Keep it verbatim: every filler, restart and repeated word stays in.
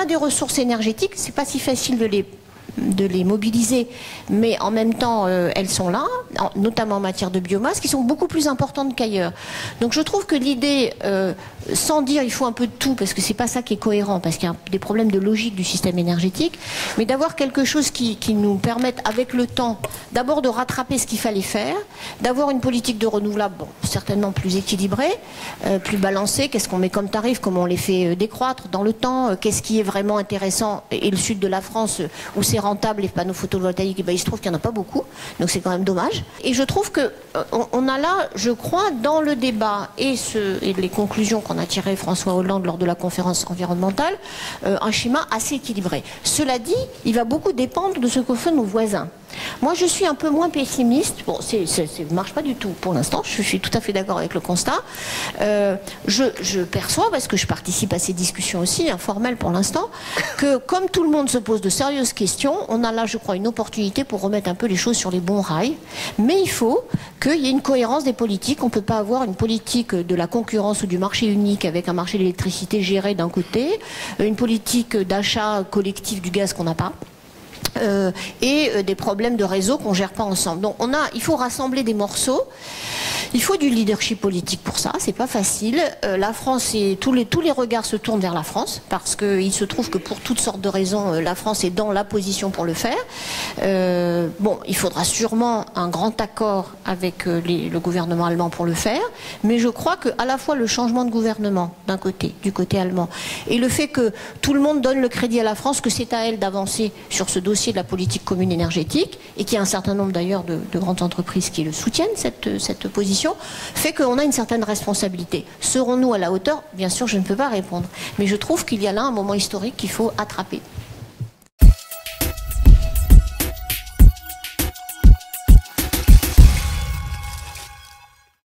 a des ressources énergétiques, c'est pas si facile de les de les mobiliser, mais en même temps euh, elles sont là, en, notamment en matière de biomasse, qui sont beaucoup plus importantes qu'ailleurs. Donc je trouve que l'idée, euh, sans dire il faut un peu de tout, parce que c'est pas ça qui est cohérent, parce qu'il y a des problèmes de logique du système énergétique, mais d'avoir quelque chose qui, qui nous permette avec le temps d'abord de rattraper ce qu'il fallait faire, d'avoir une politique de renouvelable bon, certainement plus équilibrée, euh, plus balancée, qu'est-ce qu'on met comme tarif, comment on les fait euh, décroître dans le temps, euh, qu'est-ce qui est vraiment intéressant, et, et le sud de la France euh, où c'est rentable, les panneaux photovoltaïques, et ben, il se trouve qu'il n'y en a pas beaucoup, donc c'est quand même dommage. Et je trouve que euh, on, on a là, je crois, dans le débat et, ce, et les conclusions qu'on a tirées François Hollande lors de la conférence environnementale, euh, un schéma assez équilibré. Cela dit, il va beaucoup dépendre de ce que font nos voisins. Moi, je suis un peu moins pessimiste. Bon, ça ne marche pas du tout pour l'instant. Je suis tout à fait d'accord avec le constat. Euh, je, je perçois, parce que je participe à ces discussions aussi, informelles pour l'instant, que comme tout le monde se pose de sérieuses questions, on a là, je crois, une opportunité pour remettre un peu les choses sur les bons rails. Mais il faut qu'il y ait une cohérence des politiques. On ne peut pas avoir une politique de la concurrence ou du marché unique avec un marché de l'électricité géré d'un côté, une politique d'achat collectif du gaz qu'on n'a pas. Euh, et euh, des problèmes de réseau qu'on ne gère pas ensemble. Donc on a, il faut rassembler des morceaux. Il faut du leadership politique pour ça, c'est pas facile. Euh, la France, et tous les, tous les regards se tournent vers la France, parce qu'il se trouve que pour toutes sortes de raisons, la France est dans la position pour le faire. Euh, bon, il faudra sûrement un grand accord avec les, le gouvernement allemand pour le faire, mais je crois qu'à la fois le changement de gouvernement, d'un côté, du côté allemand, et le fait que tout le monde donne le crédit à la France, que c'est à elle d'avancer sur ce dossier de la politique commune énergétique, et qu'il y a un certain nombre d'ailleurs de, de grandes entreprises qui le soutiennent, cette, cette position, fait qu'on a une certaine responsabilité. Serons-nous à la hauteur? Bien sûr, je ne peux pas répondre. Mais je trouve qu'il y a là un moment historique qu'il faut attraper.